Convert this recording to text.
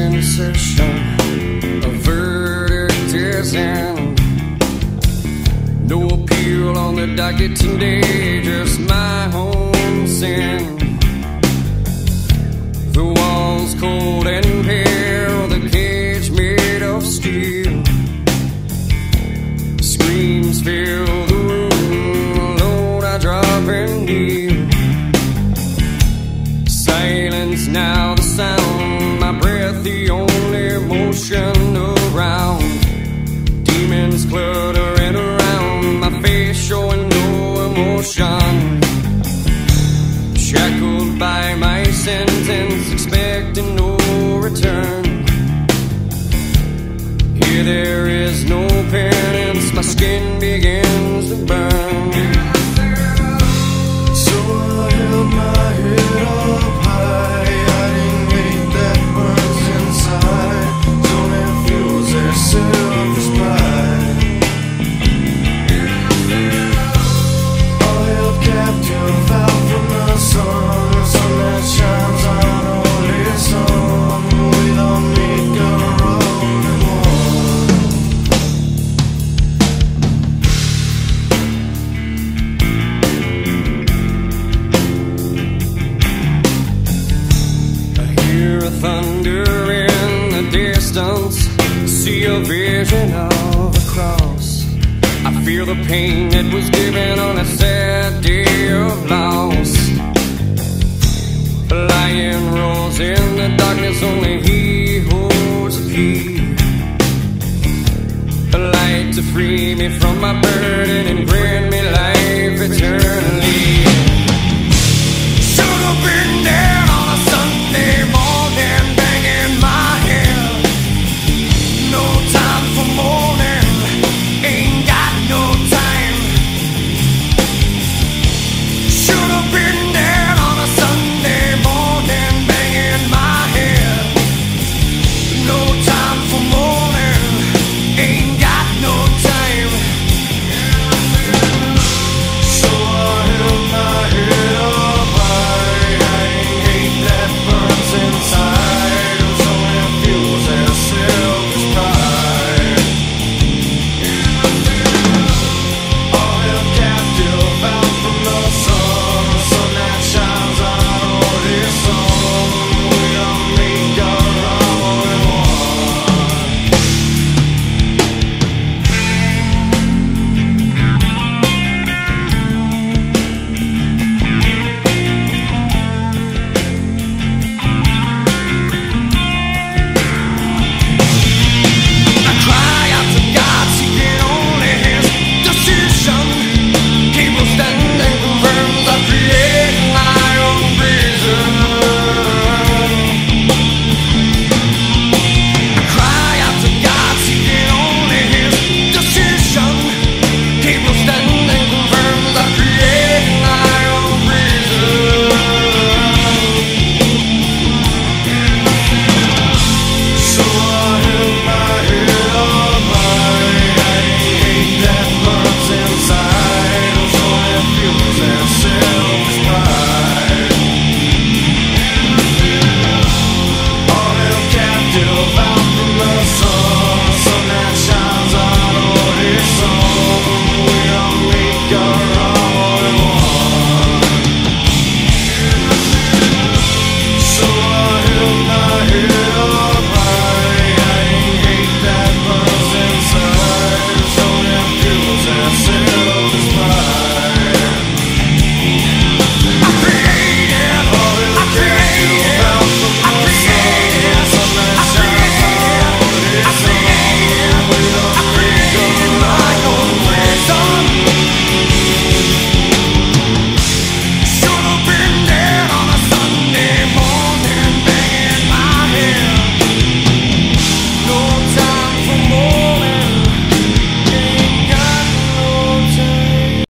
sensation, a verdict is in. No appeal on the docket today, just my own sin. The walls cold and pale, the cage made of steel. Screams fill the room, alone I drop and kneel. Silence now the sound, my breath the only motion around. Demons cluttering around, my face showing no emotion. Shackled by my sentence, expecting no return. Here there is no penance, my skin begins to burn. So I held my head up high, hiding hate that burns inside. Don't infuse their selfish pride. All held captive out from the sun, the sun that shines on only some. We don't need gonna roll and Thunder in the distance, see a vision of a cross. I feel the pain that was given on a sad day of loss. A lion roars in the darkness, only he holds the key. A light to free me from my burden and grace.